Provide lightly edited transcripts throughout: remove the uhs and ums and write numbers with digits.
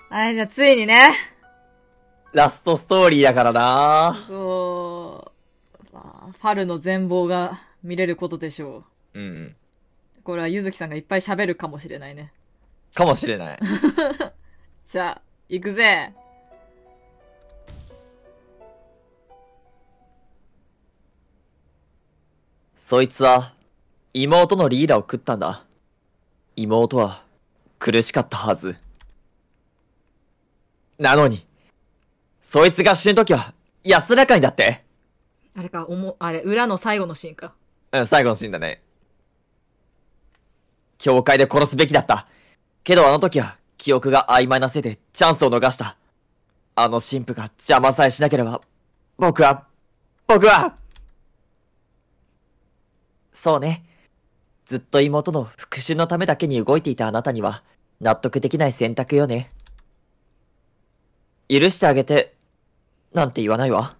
はい、じゃあついにね。 ラストストーリーだからな。 そう。まあ、ファルの全貌が見れることでしょうん。 う。これはゆずきさんがいっぱい喋るかもしれないね。 かもしれない。 じゃあ、行くぜ。 そいつは、妹のリーダーを食ったんだ。妹は、苦しかったはず。なのに、そいつが死ぬときは、安らかにだって。 あれか、あれ、裏の最後のシーンか。 うん、最後のシーンだね。教会で殺すべきだった。けどあの時は、記憶が曖昧なせいでチャンスを逃した。あの神父が邪魔さえしなければ、僕は、そうね。ずっと妹の復讐のためだけに動いていたあなたには、納得できない選択よね。許してあげて、なんて言わないわ。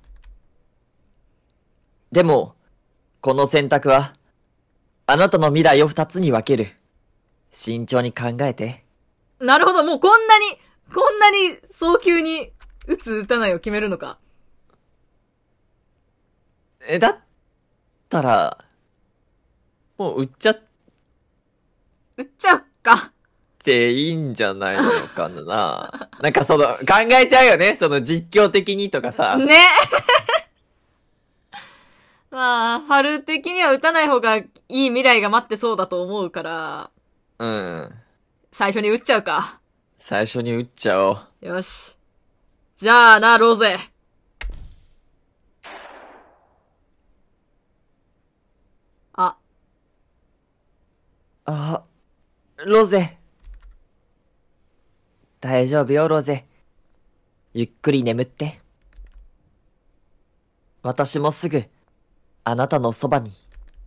でも、この選択は、あなたの未来を二つに分ける。慎重に考えて。 なるほど、もうこんなに早急に打つ打たないを決めるのか。 だったら、もう売っちゃっ打っちゃうか。 ていいんじゃないのかな。なんか考えちゃうよね。実況的にとかさ。 ね。まあ、春的には打たない方がいい未来が待ってそうだと思うから、 うん。 最初に打っちゃうか。 最初に打っちゃおう。 よし。じゃあな、ロゼ。あ、 あ、ロゼ。大丈夫よ、ロゼ。ゆっくり眠って。私もすぐ、あなたのそばに。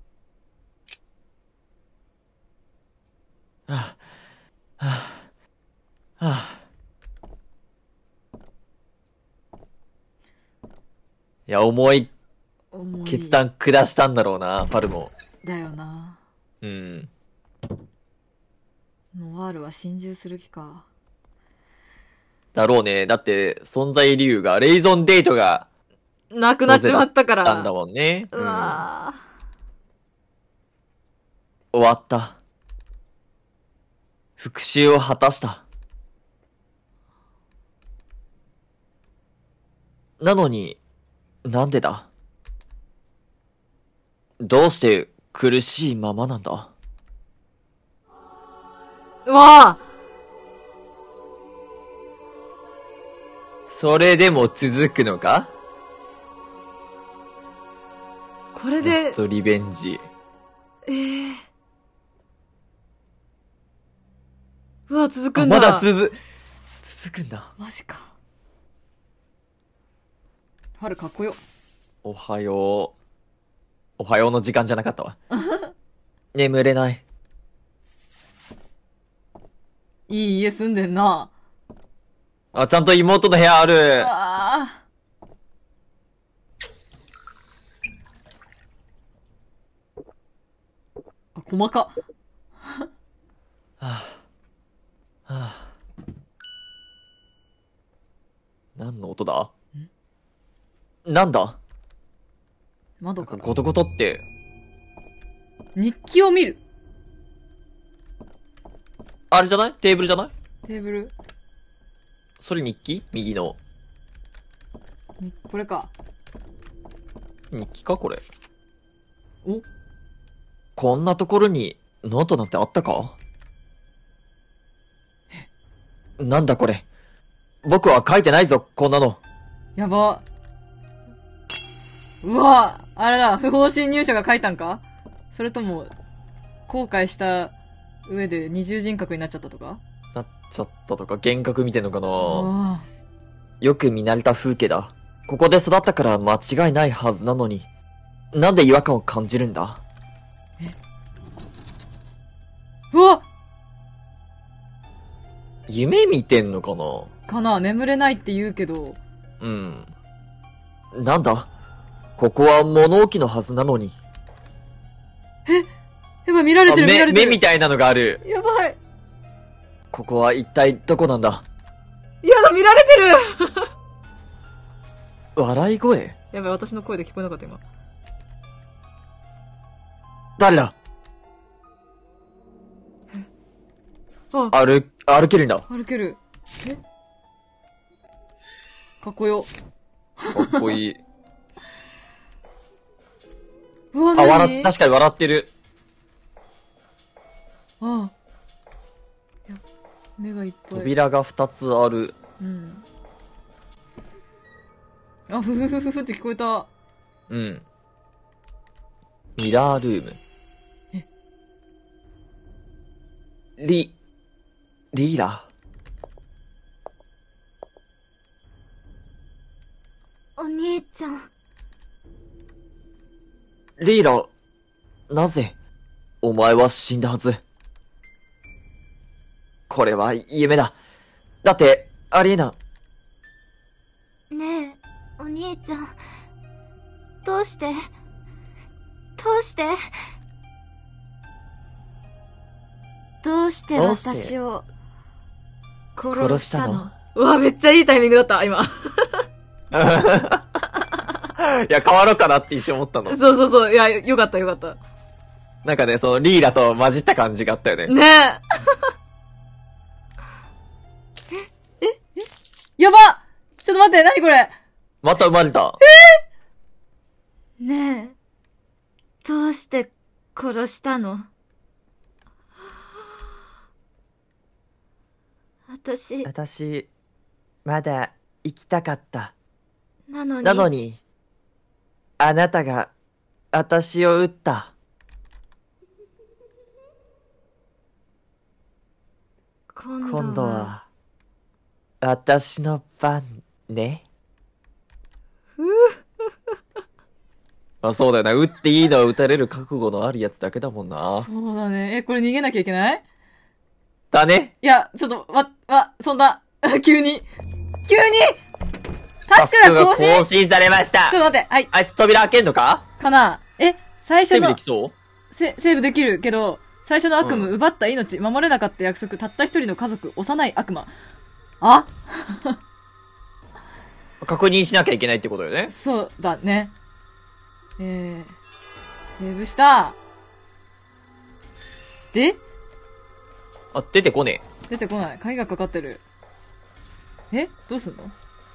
はあ、はあ、はあ。いや、重い重い。 決断下したんだろうな、ファルも。 だよな。 うん。 ノワールは心中する気か。 だろうね。だって、存在理由が、レイゾンデートが、 なくなっちまったから。 なんだもんね。 うわ終わった。復讐を果たした。なのに、なんでだ？どうして苦しいままなんだ？ うわあそれでも続くのか？ これで。 ラストリベンジ。 うわ、続くんだ。 まだ続くんだ。 マジか。春かっこよ。 おはよう。おはようの時間じゃなかったわ。眠れない。 いい家住んでんな。 あ、ちゃんと妹の部屋ある。 ああ、細か。 何の音だ？なんだ？ 窓から。 ゴトゴトって。 日記を見る。 あれじゃない？テーブルじゃない？ テーブル。 それ日記？右の。 これか。 日記かこれ。 お？ こんなところにノートなんてあったか？なんだこれ。僕は書いてないぞ、こんなの。 やば。うわ、あれだ、不法侵入者が書いたんか？それとも、後悔した上で二重人格になっちゃったとか？ なっちゃったとか、幻覚見てんのかな？ あよく見慣れた風景だ。ここで育ったから間違いないはずなのに、なんで違和感を感じるんだ？ うわ夢見てんのかな？ かな？眠れないって言うけど。 うん。なんだ？ここは物置のはずなのに。 やばい、見られてる、見られてる。 目みたいなのがある。 やばい。 ここは一体どこなんだ？ やだ、見られてる笑い声？ やばい、私の声で聞こえなかった今。 誰だ？ あ、 歩けるんだ。 歩ける。え、かっこよ。 かっこいい。 うわ、 確かに笑ってる。 ああ。いや、目がいっぱい。 扉が2つある。 うん。あ、ふふふふふって聞こえた。 うん。ミラールーム。リーラ。 お兄ちゃん。 リーラ、なぜ、お前は死んだはず。これは夢だ。だって、ありえな。 ねえ、お兄ちゃん。どうして私を殺したの？ うわ、めっちゃいいタイミングだった、今。 いや、変わろうかなって一瞬思ったの。 そうそうそう。いや、よかったよかった。 なんかね、そのリーラと混じった感じがあったよね。 ねえ。やば！ちょっと待って、なにこれ？ また生まれた。 ねえ、どうして殺したの？ 私、まだ生きたかった。 なのに、 あなたが、私を撃った。今度は、私の番ね。あ、そうだよな。撃っていいのは撃たれる覚悟のあるやつだけだもんな。 そうだね。これ逃げなきゃいけない？ だね。 いや、ちょっと、そんな、急にタスクが更新されました。 ちょっと待って、はい。 あいつ扉開けんのか？ かな？最初の、 セーブできそう？ セーブできるけど、最初の悪夢、奪った命、守れなかった約束、たった一人の家族、幼い悪魔。あ確認しなきゃいけないってことよね。 そうだね。セーブした。で？ あ、出てこね出てこない。鍵がかかってる。どうすんの？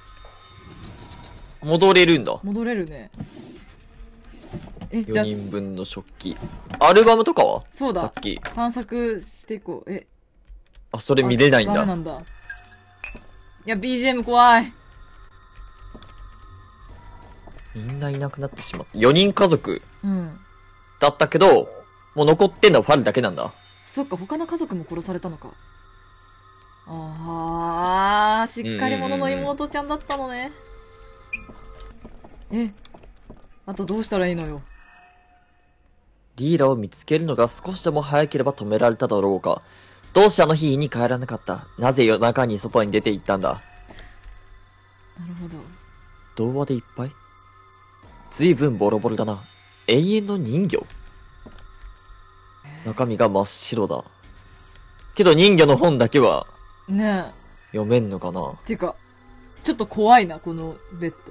戻れるんだ。 戻れるね。じ 4人分の食器。アルバムとかは？ そうだ。 さっき。 探索していこう。 あ、それ見れないんだ。 ダメなんだ。いや、BGM 怖い。 みんないなくなってしまった。4人家族うん。 だったけど、もう残ってんのはファルだけなんだ。 そっか、他の家族も殺されたのか。しっかり者の妹ちゃんだったのね。あとどうしたらいいのよ。 リーラを見つけるのが少しでも早ければ止められただろうか。どうしてあの日家に帰らなかった？なぜ夜中に外に出て行ったんだ？ なるほど。 童話でいっぱい？ずいぶんボロボロだな。永遠の人魚？中身が真っ白だ。けど人魚の本だけは、 ねえ。 読めんのかな？ てか、ちょっと怖いな、このベッド。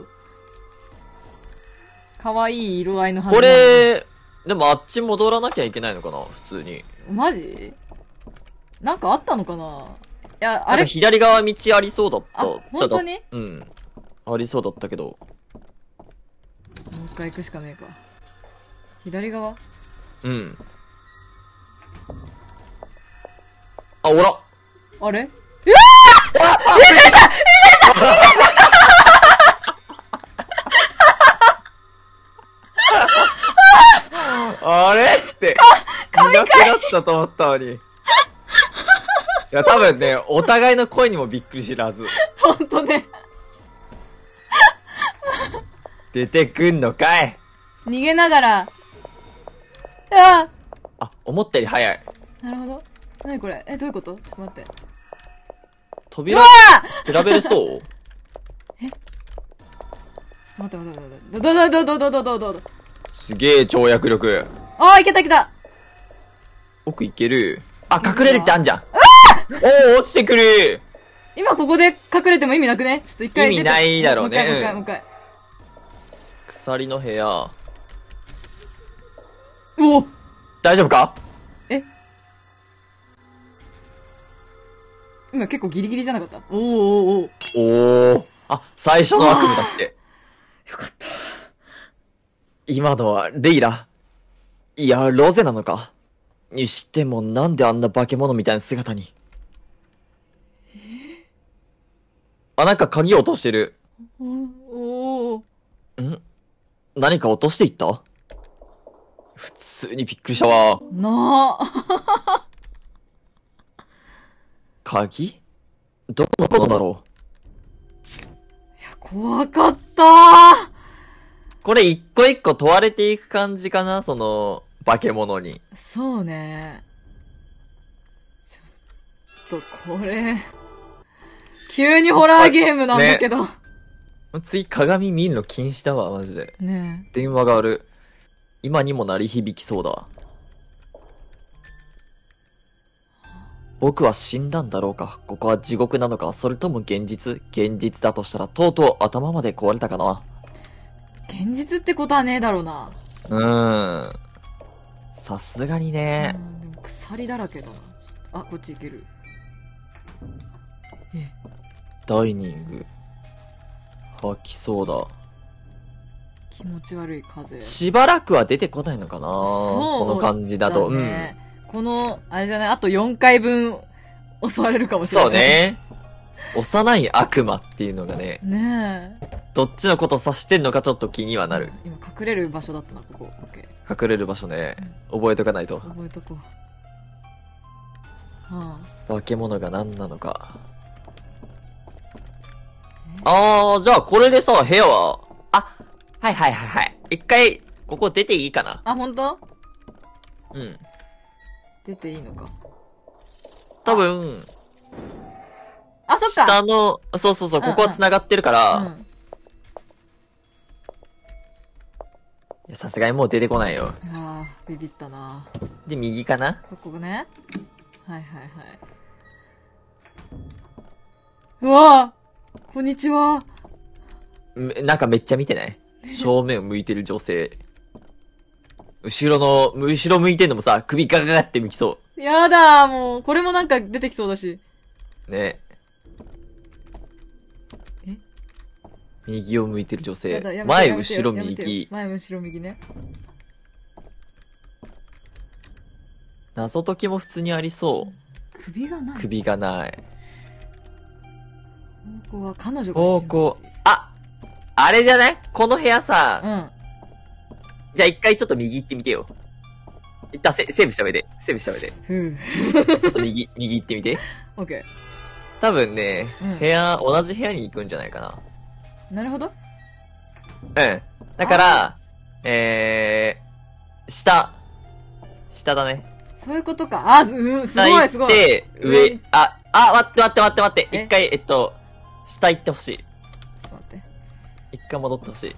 可愛い色合いの花。 これ、でもあっち戻らなきゃいけないのかな普通に。 マジ？なんかあったのかな？いや、 あれ左側道ありそうだった。 あ、本当に？ うん。ありそうだったけど。 もう一回行くしかねえか。左側？ うん。あ、おら。 あれ？ あれって、いなくなったと思ったのに。いや、多分ね、お互いの声にもびっくりしてるはず。 ほんとね。 出てくんのかい。 逃げながら。 あ、思ったより早い。 なるほど。なにこれ？どういうこと？ちょっと待って。 扉、調べれそう？ ちょっと待って。どうすげえ跳躍力。 いけた。 奥行ける。あ、隠れるってあんじゃん。おー、落ちてくる。 今ここで隠れても意味なくね？ちょっと一回出て。 意味ないだろうねもう一回、もう一回。 鎖の部屋。 うお！ 大丈夫か？ 今結構ギリギリじゃなかった？おーおーおー。 おー。あ、最初の悪夢だって。 よかった。 今のはレイラ。いや、ロゼなのか。にしてもなんであんな化け物みたいな姿に。あ、なんか鍵落としてる。 おー。 ん？何か落としていった？普通にびっくりしたわ。 なあ。 鍵？どこのことだろいや、怖かったー。 これ一個一個問われていく感じかな、その、化け物に。 そうね。ちょっと、これ、急にホラーゲームなんだけど。 次鏡見るの禁止だわ、マジで。 ね電話がある。今にも鳴り響きそうだわ。僕は死んだんだろうか。ここは地獄なのか。それとも現実？現実だとしたらとうとう頭まで壊れたかな。 現実ってことはねえだろうな。 さすがにね。 でも鎖だらけだな。あ、こっち行ける。 ダイニング。吐きそうだ。 気持ち悪い風。 しばらくは出てこないのかな、 そうこの感じだと。 ね、この、あれじゃない、あと4回分襲われるかもしれない。 そうね。幼い悪魔っていうのがね。 ねえ。 どっちのこと指してんのかちょっと気にはなる。 今隠れる場所だったな、ここ。オッケー。 隠れる場所ね。覚えとかないと。 覚えとこう。は化け物が何なのか。じゃあこれでさ、部屋は、はいはいはいはい。一回、ここ出ていいかな？ あ、ほんと？ うん。 出ていいのか。 多分、 あ、そっか。 下の、そうそうそう、ここは繋がってるから、さすがにもう出てこないよ。 ああ、ビビったな。 で、右かな？ ここね。はいはいはい。うわぁ！こんにちは。 なんかめっちゃ見てない？正面を向いてる女性。後ろ向いてんのもさ、首ガガガって向きそやだー、もう。これもなんか出てきそうだし。 う。ね。右を向いてる女性。前、後ろ、右。 前、後ろ、右ね。 謎解きも普通にありそう。 首がない。 首がない。 ここは彼女がここ、あれじゃない？この部屋さ、じゃあ一回ちょっと右行ってみてよ。一旦セーブした上で。ちょっと右行ってみて。 オッケー。 多分ね、同じ部屋に行くんじゃないかな。 なるほど。 だから、下だね。 そういうことか。すごいすごい。 で、上、待って。一回、下行ってほしい。 ちょっと待って。 一回戻ってほしい。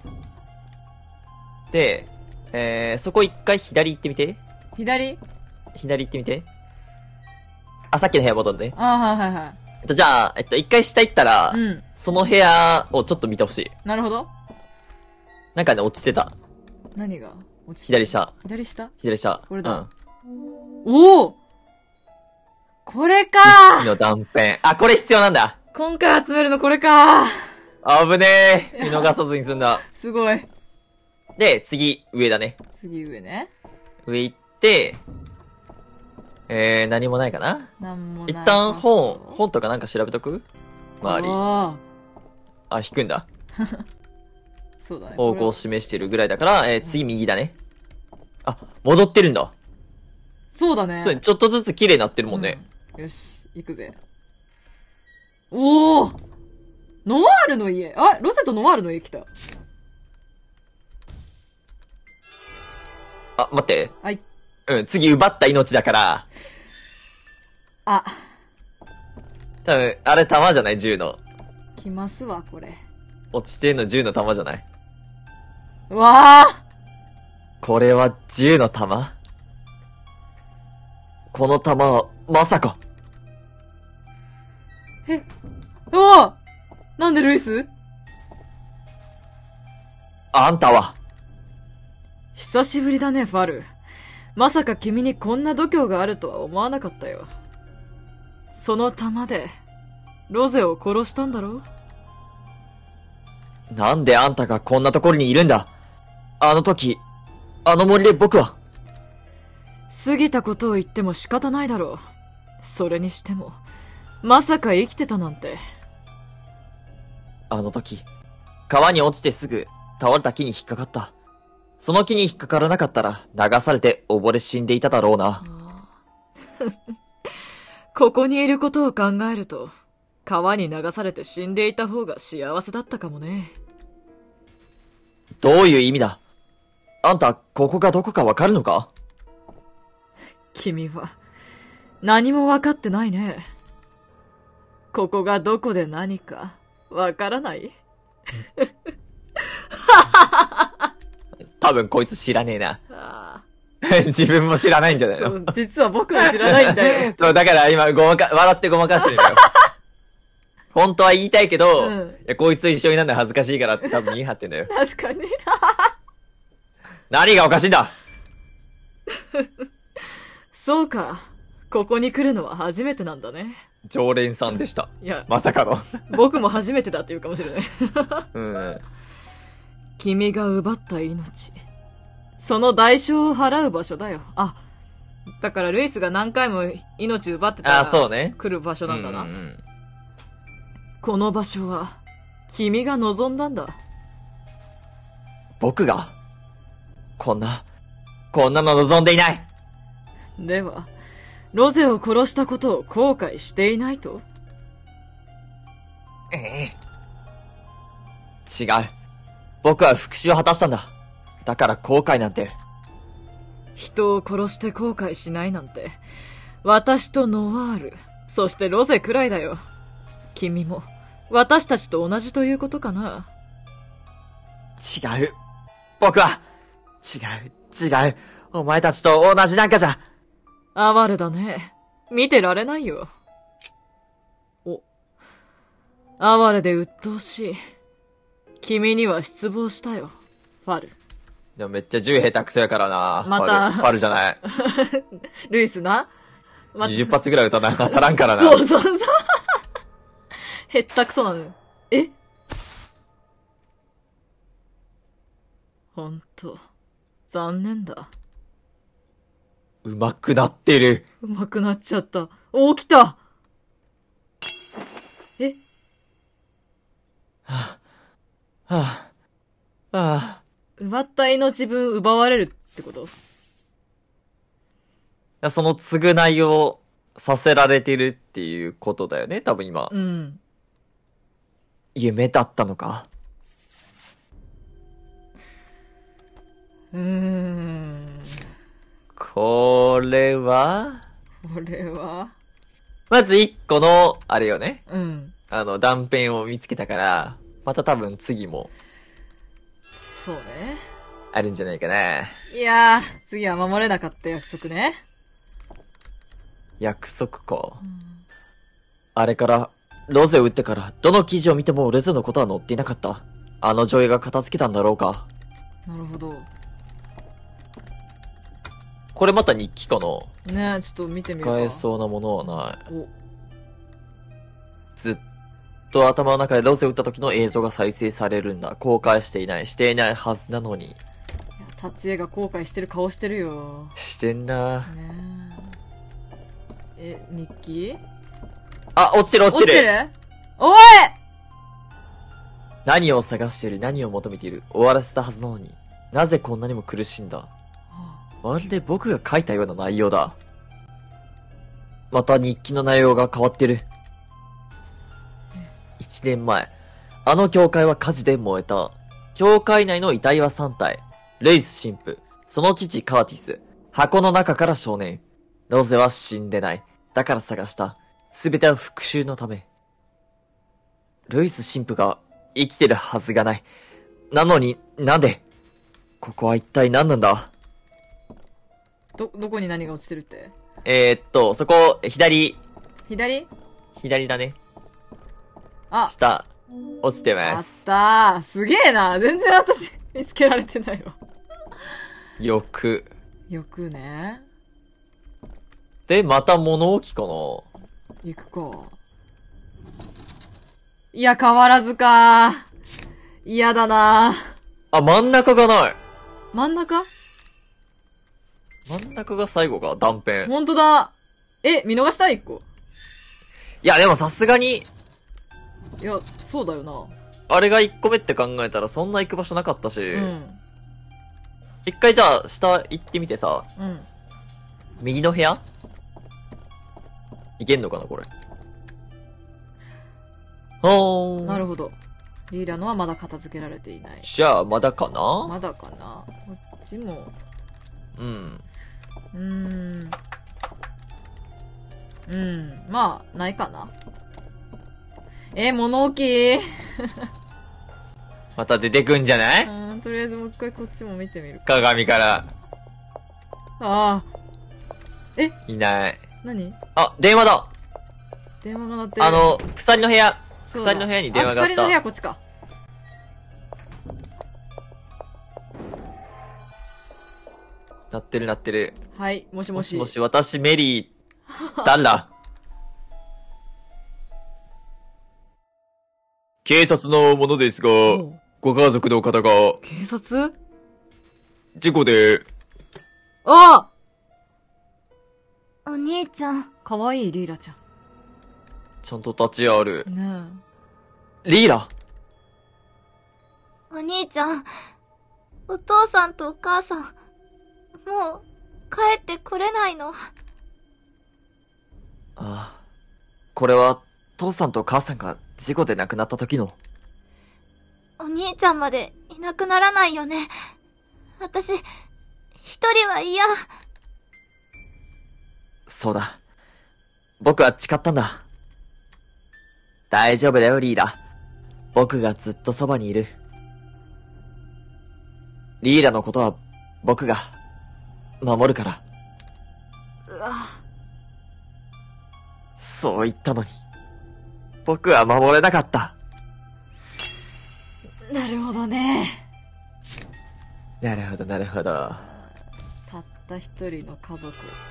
で、そこ一回左行ってみて。左行ってみて。さっきの部屋戻ってね。 はいはいはい。 じゃあ、一回下行ったら、その部屋をちょっと見てほしい。 なるほど。 なんかね、落ちてた。 何が落ちてた？ 左下。 これだ。おお！これかー！意識の断片。これ必要なんだ。 今回集めるのこれかー。危ねえ。見逃さずに済んだ。 すごい。 で、次、上だね。 次上ね。 上行って、何もないかな？ なんもない。 一旦本とかなんか調べとく？周り。引くんだ。 そうだね。 方向を示してるぐらいだから、次右だね。戻ってるんだ。 そうだね。 そう、ちょっとずつ綺麗になってるもんね。 よし、行くぜ。おー！ノワールの家。ロゼとノワールの家来た。 待って。 はい。 次奪った命だから。多分、あれ弾じゃない？銃の。 来ますわ、これ。 落ちてんの銃の弾じゃない？ うわー！ これは銃の弾？この弾は、まさか。 おお、なんでルイス？ あんたは。 久しぶりだね、ファル。まさか君にこんな度胸があるとは思わなかったよ。その弾で、ロゼを殺したんだろ？ なんであんたがこんなところにいるんだ？あの時、あの森で僕は。 過ぎたことを言っても仕方ないだろう。それにしても、まさか生きてたなんて。 あの時、川に落ちてすぐ倒れた木に引っかかった。その木に引っかからなかったら流されて溺れ死んでいただろうな。 ここにいることを考えると、川に流されて死んでいた方が幸せだったかもね。 どういう意味だ？あんた、ここがどこかわかるのか？ 君は、何もわかってないね。ここがどこで何か、わからない？ 多分こいつ知らねえな。自分も知らないんじゃないの？ そう、実は僕も知らないんだよ。 そう、だから今笑ってごまかしてるのよ。本当は言いたいけど、いや、こいつと一緒になるの恥ずかしいからって多分言い張ってんだよ。 確かに。 何がおかしいんだ？ そうか。ここに来るのは初めてなんだね。 常連さんでした。 いや、 まさかの。 僕も初めてだって言うかもしれない。 うん。 君が奪った命。その代償を払う場所だよ。あ、だからルイスが何回も命奪ってたら、 そうね。 来る場所なんだな。この場所は、君が望んだんだ。 僕がこんなの望んでいない。 では、ロゼを殺したことを後悔していないと？ 違う。僕は復讐を果たしたんだ。だから後悔なんて。 人を殺して後悔しないなんて、私とノワール、そしてロゼくらいだよ。君も、私たちと同じということかな。 違う。僕は、違う。お前たちと同じなんかじゃ。 哀れだね。見てられないよ。お。哀れで鬱陶しい。君には失望したよ、ファル。 でもめっちゃ銃下手くそやからな。 また。 ファルじゃない。 ルイスな。 20発ぐらい撃たな当たらんからな。 そう。へったくそなのよ。え？ほんと、残念だ。 上手くなってる。 上手くなっちゃった。お、来た！え？ はぁ。 奪った命分奪われるってこと？ その償いをさせられてるっていうことだよね、多分今。 うん。 夢だったのか？これはまず一個の、あれよね。 うん。 断片を見つけたから、また多分次も。 そうね。 あるんじゃないかな。 いやー、次は守れなかった約束ね。 約束か。あれから、ロゼを撃ってから、どの記事を見てもロゼのことは載っていなかった。あの女優が片付けたんだろうか。 なるほど。 これまた日記かな？ ねえ、ちょっと見てみようか。 使えそうなものはない。 お。 ずっと頭の中でロゼを撃った時の映像が再生されるんだ。後悔していないはずなのに。 いや、達也が後悔してる顔してるよ。 してんな。 ねえ。日記？ あ、落ちる落ちる？おい！ 何を探している、何を求めている、終わらせたはずなのに、なぜこんなにも苦しんだ。まるで僕が書いたような内容だ。また日記の内容が変わってる。1年前、あの教会は火事で燃えた。教会内の遺体は3体。ルイス神父、その父カーティス、箱の中から少年。ロゼは死んでない。だから探した。すべては復讐のため。ルイス神父が生きてるはずがない。なのに、なんで？ここは一体何なんだ？ どこに何が落ちてるって？ そこ、左。 左左だね。 あ、 下、落ちてあっます。 たー。すげえな。全然私、見つけられてないわ。 欲。 欲ね。 で、また物置かな。 行くか。いや、変わらずか。嫌だな。 あ、真ん中がない。 真ん中真ん中が最後か、断片。 ほんとだ。え、見逃した一個。 いや、でもさすがに、 いや、そうだよな。 あれが1個目って考えたらそんな行く場所なかったし、 うん。 一回じゃあ下行ってみてさ、 うん。 右の部屋いけんのかな、これ。ほーん。 なるほど。リーラのはまだ片付けられていない。 じゃあ、まだかな。 まだかな。こっちも。 うん。 まあ、ないかな。物置また出てくんじゃない？ とりあえずもう一回こっちも見てみる。 鏡から。 ああ。 いない。 何？ あ、電話だ。 電話が鳴ってる。 鎖の部屋。 そうだ鎖の部屋に電話があった。 鎖の部屋こっちか。 鳴ってる鳴ってる。 はい、もしもし。 もしもし、私メリー、誰だ警察の者ですが、ご家族の方が、 警察？ 事故で、 あお兄ちゃん。 かわいい、リーラちゃちゃんと立ち上がる。 ん。ねリーラお兄ちゃん。お父さんとお母さん、もう、帰ってこれないの。 ああ。これは、父さんと母さんが事故で亡くなった時の。 お兄ちゃんまでいなくならないよね。私、一人は嫌。 そうだ。僕は誓ったんだ。大丈夫だよ、リーラ。僕がずっとそばにいる。リーラのことは僕が守るから。 うわ。 そう言ったのに。僕は守れなかった。 なるほどね。 なるほど、なるほど。 たった一人の家族。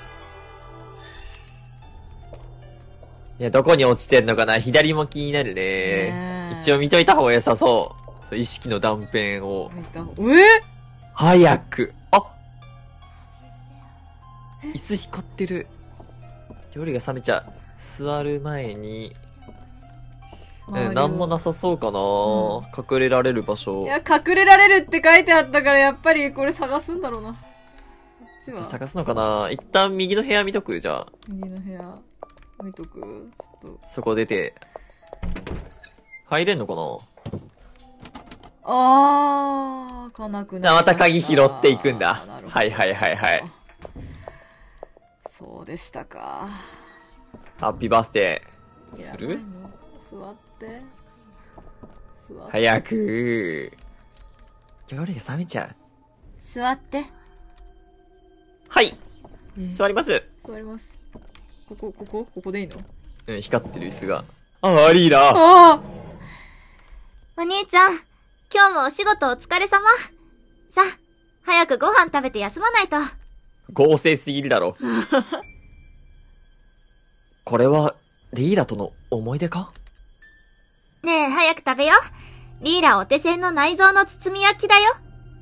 いや、どこに落ちてんのかな？左も気になるね。一応見といた方が良さそう。そう、意識の断片を。早く。あ、椅子光ってる。夜が覚めちゃう。座る前に。なんもなさそうかな、隠れられる場所。 いや、隠れられるって書いてあったから、やっぱりこれ探すんだろうな。こっちは探すのかな。一旦右の部屋見とく？じゃあ。 右の部屋、見とく？ちょっと。 そこ出て。入れんのかな。 開かなくなりました。 また鍵拾っていくんだ。はいはいはいはい。 そうでしたか。 ハッピーバースデー。する？ 座って。 早く。夜が覚めちゃう。 座って。 はい。座ります。 座ります。ここでいいの？ うん、光ってる椅子が。あ、リーラ。 お兄ちゃん、今日もお仕事お疲れ様。さ、早くご飯食べて休まないと。 合成すぎるだろ。これは、リーラとの思い出か？ ねえ、早く食べよ。リーラお手製の内臓の包み焼きだよ。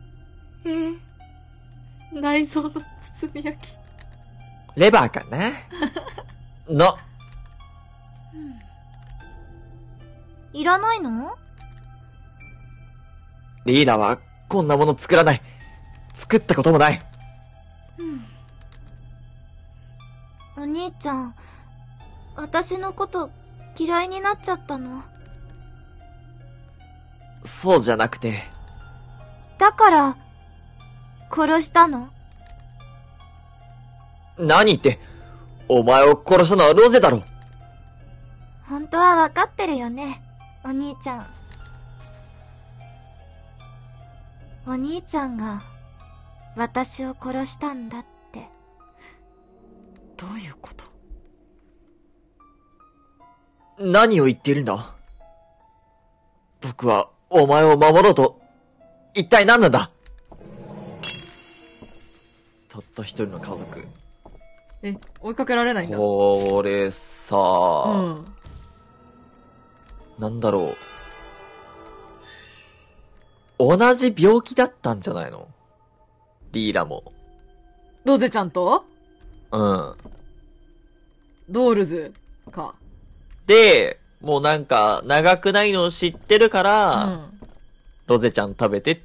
内臓の包み焼き。 レバーかなの。 いらないの？ リーラはこんなもの作らない。作ったこともない。 お兄ちゃん、私のこと嫌いになっちゃったの？ そうじゃなくて。 だから、殺したの？ 何言って、お前を殺したのはロゼだろ。 本当はわかってるよね、お兄ちゃん。お兄ちゃんが、私を殺したんだって。 どういうこと？ 何を言っているんだ？ 僕はお前を守ろうと、一体何なんだ。たった一人の家族。 追いかけられないんだ。 これさ、なんだろう。同じ病気だったんじゃないの？リーラも。 ロゼちゃんと？ うん。 ドールズか。 で、もうなんか、長くないのを知ってるから、ロゼちゃん食べてって、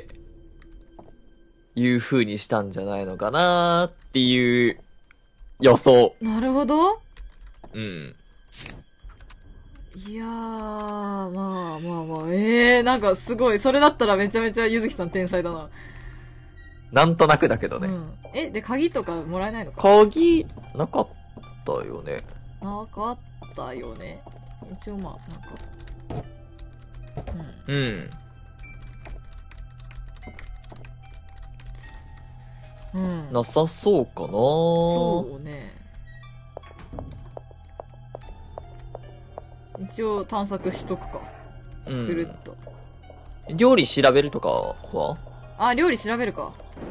いう風にしたんじゃないのかなっていう予想。 なるほど。 うん。 いやー、まあ、なんかすごい、それだったらめちゃめちゃゆずきさん天才だな。 なんとなくだけどね。 で、鍵とかもらえないのか？ 鍵、なかったよね。 なかったよね。一応まあ、なんか。 うん。なさそうかな。 そうね。一応探索しとくか。ぐるっと。 料理調べるとかは？ あ、料理調べるか。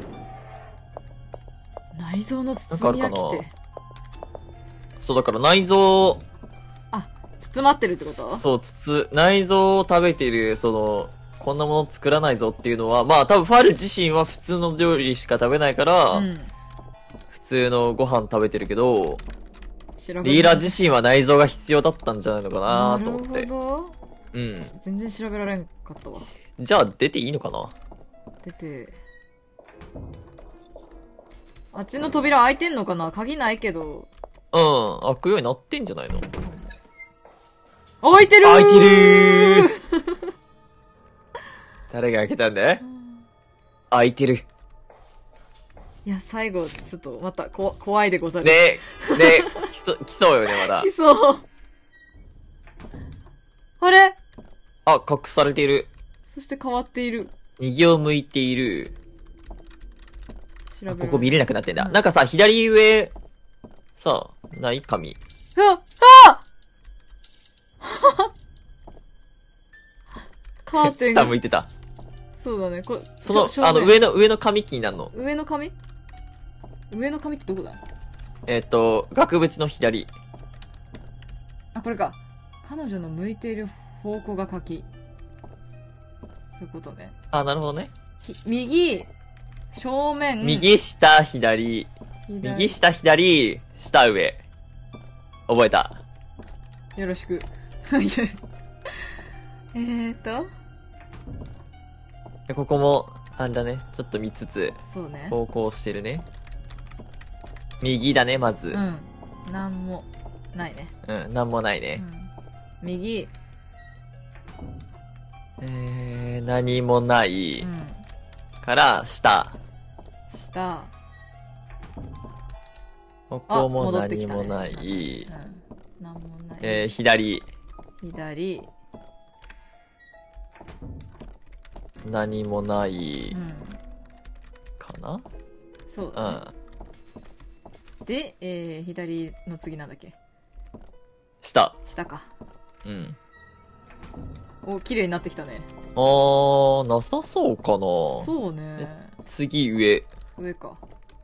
内臓の包み焼きって。 そう、だから内臓。 あ、包まってるってこと？ そう、内臓を食べてる、こんなもの作らないぞっていうのは、まあ多分ファル自身は普通の料理しか食べないから、普通のご飯食べてるけど、リーラ自身は内臓が必要だったんじゃないのかなと思って。なるほど。 全然調べられんかったわ。 じゃあ出ていいのかな？ 出て。あっちの扉開いてんのかな？鍵ないけど。 開くようになってんじゃないの？ 開いてるー！ 開いてるー誰が開けたんだい？開いてる。 いや、最後、ちょっと、また、怖いでござる。 ね来そうよね、まだ。 来そう。あれ？ あ、隠されている。 そして変わっている。 右を向いている。ここ見れなくなってんだ。なんかさ、左上、さ、ない紙。 カーテン。 下向いてた。 そうだね。 上の紙気になるの。 上の紙ってどこだ？ 額縁の左。 あ、これか。彼女の向いている方向が鍵。そういうことね。 あ、なるほどね。 右、正面。 右下、左。右下、左、下上。覚えた。 よろしく。 ここも、あれだね。ちょっと見つつ、 そうね。 方向してるね。右だね、まず。 なんもないね。 なんもないね。 右。 何もない。から、下。ここも何もない。 何もない。 左。何もない。かな？ そうだね。で、左の次なんだっけ？ 下か。 お、 綺麗になってきたね。 なさそうかな。 そうね。 次、上か。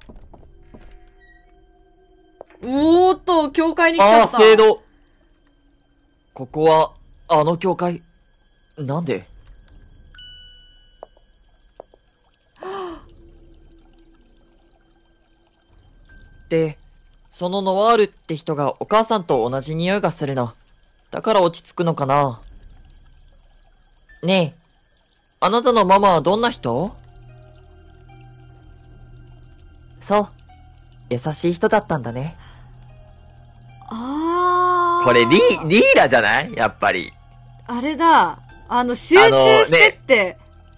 教会に来ちゃった。 聖堂。ここは、あの教会。なんで？で、そのノワールって人がお母さんと同じ匂いがするの。だから落ち着くのかな。ねえ、あなたのママはどんな人？そう、優しい人だったんだね。これリーラじゃない？やっぱり。 あれだ。集中してって。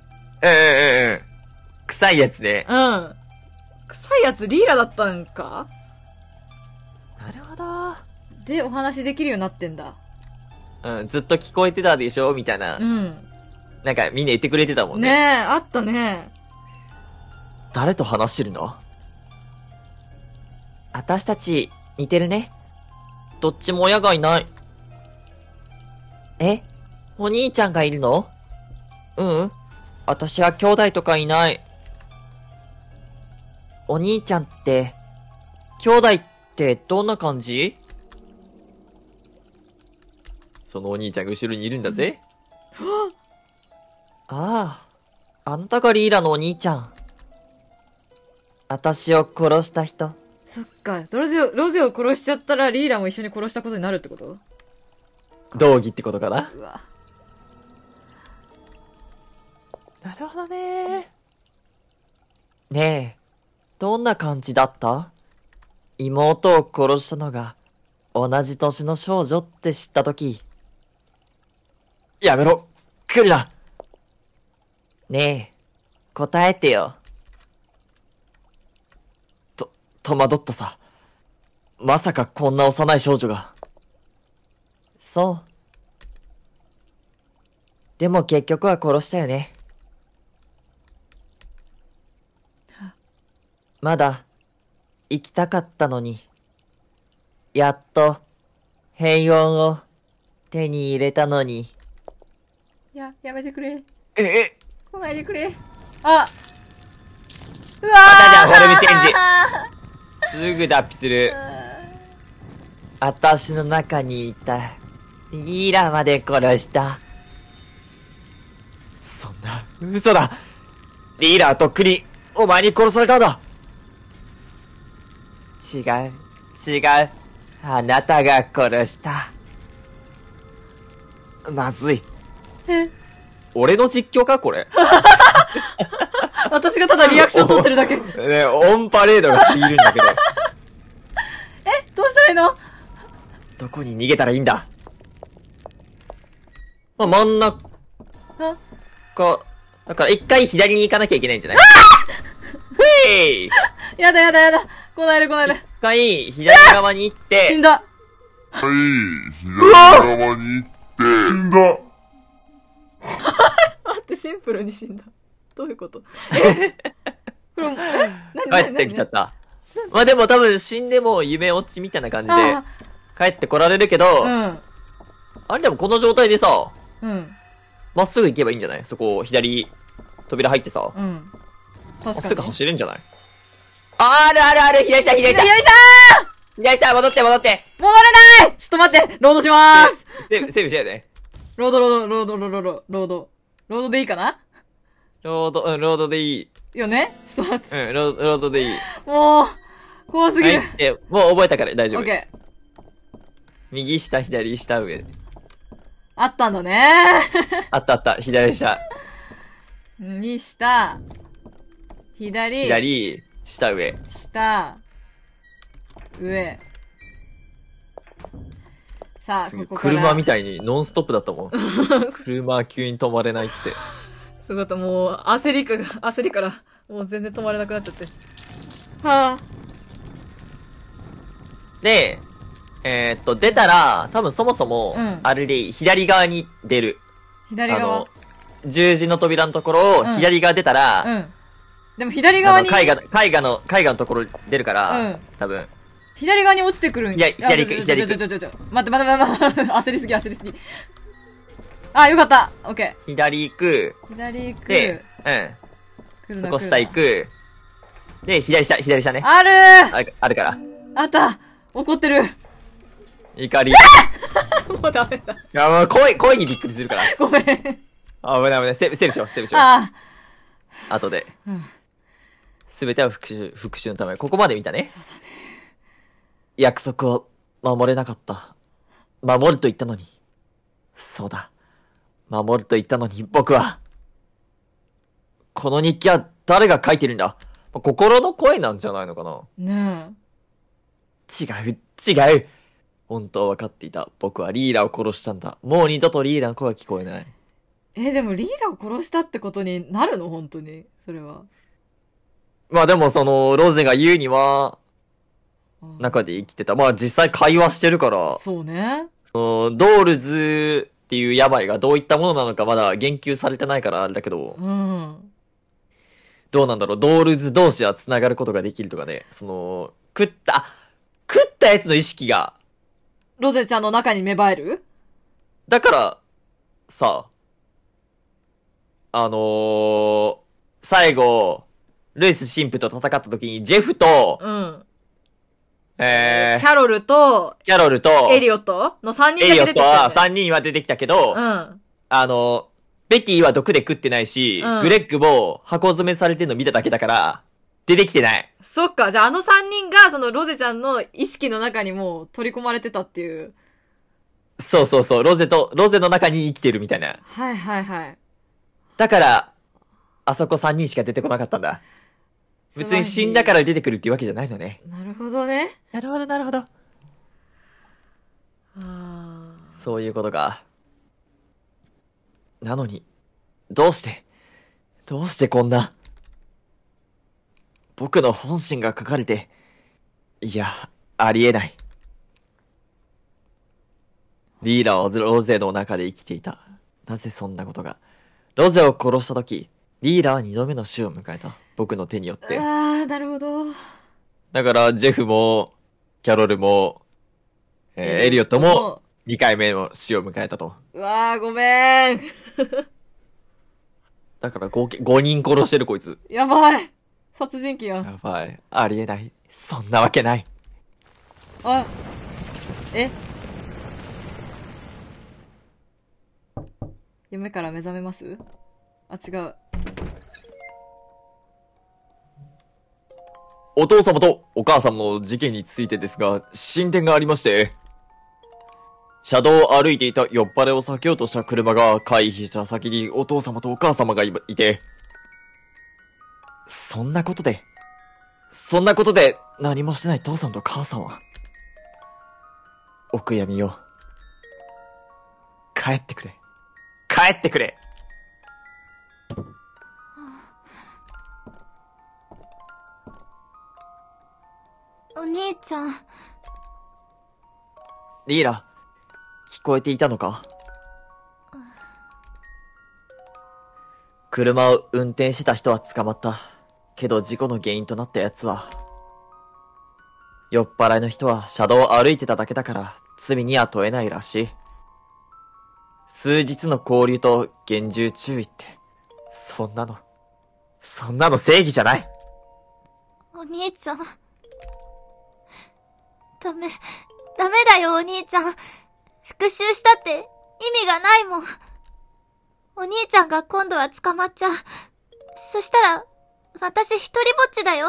臭いやつね。 臭いやつリーラだったんか？ なるほど。 で、お話できるようになってんだ。 ずっと聞こえてたでしょみたいな。なんかみんな言ってくれてたもんね。 ねえ、あったね。 誰と話してるの？私たち、似てるね。どっちも親がいない。 お兄ちゃんがいるの？うん。私は兄弟とかいない。お兄ちゃんって、兄弟ってどんな感じ？そのお兄ちゃんが後ろにいるんだぜ。ああ、あなたがリーラのお兄ちゃん。私を殺した人。 そっか。ロゼを殺しちゃったらリーラも一緒に殺したことになるってこと？ 道義ってことかな。 うわ。 なるほどね。ねえ、どんな感じだった？妹を殺したのが同じ年の少女って知ったとき。やめろ、来るな。ねえ、答えてよ。戸惑ったさ。まさかこんな幼い少女が。そう。でも結局は殺したよね。まだ生きたかったのに。やっと平穏を手に入れたのに。 やめてくれ。 え来ないでくれ。あ、うわー、 またじゃん、フォルムチェンジ。すぐ脱皮する。私の中にいたリーラまで殺した。そんな嘘だ。リーラはとっくにお前に殺されたんだ。違う。あなたが殺した。まずい。俺の実況かこれ。 私がただリアクション取ってるだけ。 ね、オンパレードが過ぎるんだけど。 どうしたらいいの？ どこに逃げたらいいんだ？まあ、真ん中。だから一回左に行かなきゃいけないんじゃない？ふい！ やだ。来ないで。 一回左側に行って。 死んだ。 左側に行って、死んだ。 待って、シンプルに死んだ。どういうこと？ 帰ってきちゃった。まあでも多分死んでも夢落ちみたいな感じで帰ってこられるけど、あれでもこの状態でさ、まっすぐ行けばいいんじゃない？そこ左扉入ってさ、まっすぐ走れんじゃない？ある、左下戻って戻れない！ちょっと待って、ロードしまーす。 セーブしようね。 ロードでいいかな？ ロードでいい。 よね？ちょっと待って。 ロードでいい。 もう、怖すぎる。 もう覚えたから大丈夫。 オッケー。 右下、左下、上。 あったんだねあった、左下。 右下、 左、下、上。 下、上。さあ、ここから。 車みたいにノンストップだったもん。車急に止まれないって。 すごかった、もう、焦りから、もう全然止まれなくなっちゃって。はぁ。 で、出たら、多分そもそも、あれで左側に出る。 左側。 十字の扉のところを左側出たら、 でも左側に。 絵画のところ出るから、多分。 左側に落ちてくるんや。左行く。 待って、焦りすぎ。あ、よかった。オッケー。 左行く。で、そこ下行く。で、左下ね。 あるから。 あった。怒ってる。 怒り。 もうダメだ。 いや、もう声にびっくりするから。 ごめん。 危ない。セーブしよう。後で。すべては復讐のため。ここまで見たね。 そうだね。 約束を守れなかった。守ると言ったのに。そうだ。守ると言ったのに、僕は。この日記は誰が書いてるんだ？心の声なんじゃないのかな？ ねえ。違う。本当は分かっていた。僕はリーラを殺したんだ。もう二度とリーラの声は聞こえない。 でもリーラを殺したってことになるの？本当に。それは。 まあでもロゼが言うには、中で生きてた。まあ実際会話してるから。 そうね。 ドールズっていう病がどういったものなのかまだ言及されてないからあれだけど。どうなんだろう。ドールズ同士は繋がることができるとかね。食ったやつの意識が。 ロゼちゃんの中に芽生える？ だから、 さ、最後、ルイス神父と戦った時に、ジェフと、 うん。 キャロルと、エリオットの3人だけ出てきた、ね。エリオットは3人は出てきたけど、 うん。 ベティは毒で食ってないし、 うん、 グレッグも箱詰めされてるの見ただけだから、出てきてない。 そっか、じゃあ3人が、そのロゼちゃんの意識の中にもう取り込まれてたっていう。 そうそうそう、ロゼの中に生きてるみたいな。 はいはいはい。 だから、あそこ3人しか出てこなかったんだ。別に死んだから出てくるっていうわけじゃないのね。 なるほどね。 なるほどなるほど。そういうことか。なのに、どうしてこんな、僕の本心が書かれて、いや、ありえない。リーラはロゼの中で生きていた。なぜそんなことが。ロゼを殺したとき、リーラは2度目の死を迎えた。僕の手によって。 なるほど。 だから、ジェフも、キャロルも、エリオットも、2回目の死を迎えたと。 ごめん。 だから5人殺してるこいつ。 やばい。殺人鬼や。 やばい。ありえない。そんなわけない。 夢から目覚めます？違う。 お父様とお母様の事件についてですが、進展がありまして、車道を歩いていた酔っ払いを避けようとした車が回避した先にお父様とお母様がいて、そんなことで何もしてない父さんと母さんは、お悔やみよ。帰ってくれ。帰ってくれ。 お兄ちゃん。 リーラ、聞こえていたのか？車を運転してた人は捕まった。けど事故の原因となった奴は、酔っ払いの人は車道を歩いてただけだから罪には問えないらしい。数日の拘留と厳重注意って、そんなの正義じゃない。 お兄ちゃん。ダメだよお兄ちゃん。復讐したって意味がないもん。お兄ちゃんが今度は捕まっちゃう。そしたら、私一人ぼっちだよ。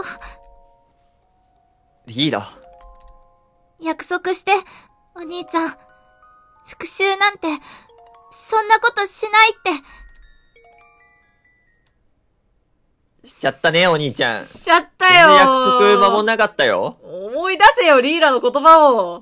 リーラ。 約束して、お兄ちゃん。復讐なんて、そんなことしないって。 しちゃったね、お兄ちゃん。 しちゃったよ。 約束守んなかったよ。 思い出せよ、リーラの言葉を。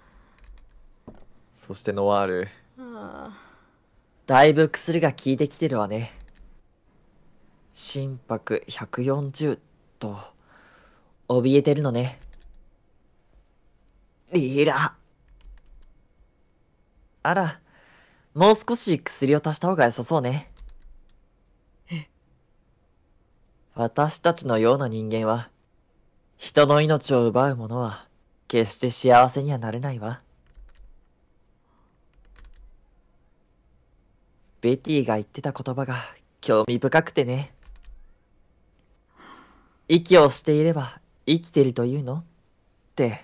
そしてノワール。だいぶ薬が効いてきてるわね。心拍140と、怯えてるのね。リーラ。あら、もう少し薬を足した方が良さそうね。私たちのような人間は、人の命を奪う者は、決して幸せにはなれないわ。ベティが言ってた言葉が興味深くてね。息をしていれば生きてるというのって、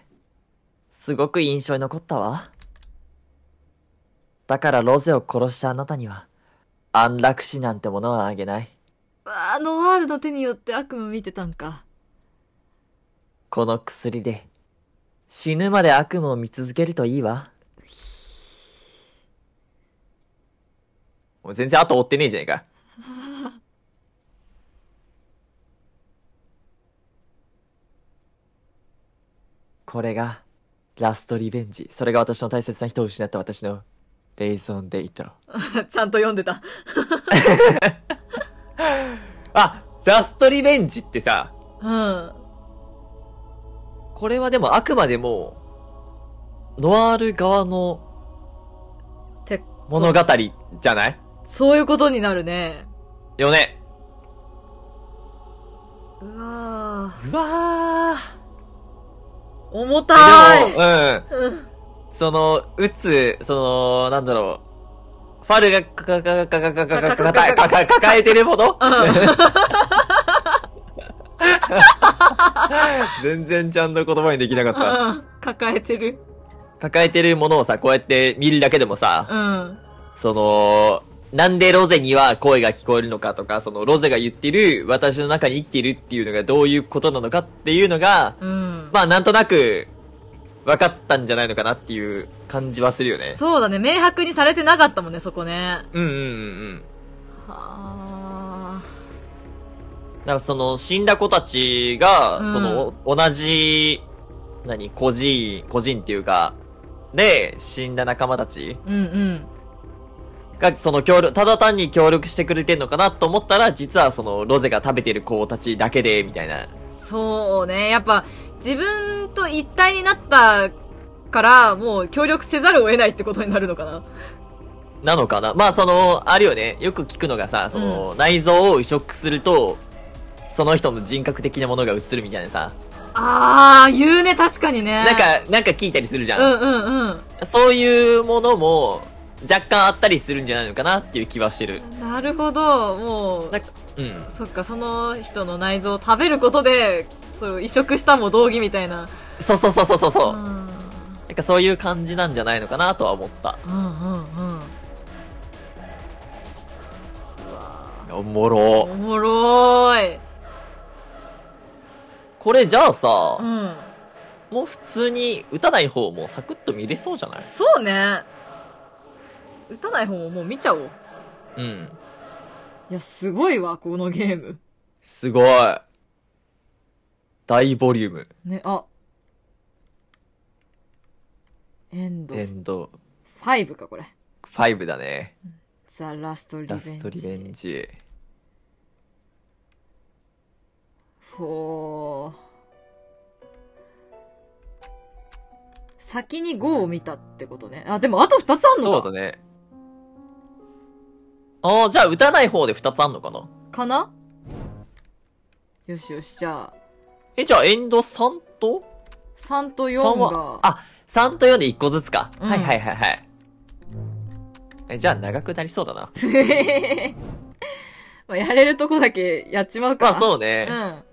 すごく印象に残ったわ。だからロゼを殺したあなたには、安楽死なんてものはあげない。 ノワールの手によって悪夢見てたんか。 この薬で、死ぬまで悪夢を見続けるといいわ。もう全然後追ってねえじゃねえか。これが、ラストリベンジ。それが私の大切な人を失った私の、レイゾンデイト。 ちゃんと読んでた。 ラストリベンジってさ、これはでもあくまでも、ノワール側の、物語じゃない？ そういうことになるね。 よね。 うわー。 重たい。 でも、なんだろう。 ファルが抱えてるもの全然ちゃんと言葉にできなかった。 抱えてるものをさ、こうやって見るだけでもさ、 うん。 なんでロゼには声が聞こえるのかとか、そのロゼが言ってる私の中に生きているっていうのがどういうことなのかっていうのが、 うん。 まあなんとなく分かったんじゃないのかなっていう感じはするよね。 そうだね。明白にされてなかったもんね、そこね。 うんうんうんうん。 はだからその死んだ子たちが、 うん、 その同じ、孤児っていうか、で、死んだ仲間たちうんうん。 が、ただ単に協力してくれてんのかなと思ったら、実はそのロゼが食べてる子たちだけで、みたいな。 そうね。やっぱ、自分と一体になったから、もう協力せざるを得ないってことになるのかな。 なのかな。まああるよね。よく聞くのがさ、内臓を移植すると、その人の人格的なものが映るみたいなさ。 言うね、確かにね。 なんか聞いたりするじゃん。 うんうんうん。 そういうものも、若干あったりするんじゃないのかなっていう気はしてる。 なるほど、もう。 うん。 そっか、その人の内臓を食べることで、移植したも同義みたいな。 そう。なんかそういう感じなんじゃないのかなとは思った。 うんうんうん。 おもろーい。 これじゃあさ、 うん。 もう普通に打たない方もサクッと見れそうじゃない？ そうね。打たない方ももう見ちゃおう。 うん。 いや、すごいわ、このゲーム。 すごい。大ボリューム。 ね、エンド。5か、これ。 5だね。 ザ・ラストリベンジ。先に5を見たってことね。でもあと2つあんのか。 そうだね。じゃあ打たない方で2つあんのかな？ かな？よし、じゃあ。 じゃあエンド3と ?3 と4が。 3と4で1個ずつか。 うん、 はい。じゃあ長くなりそうだな。 まあやれるとこだけやっちまうか。 まあそうね。 うん。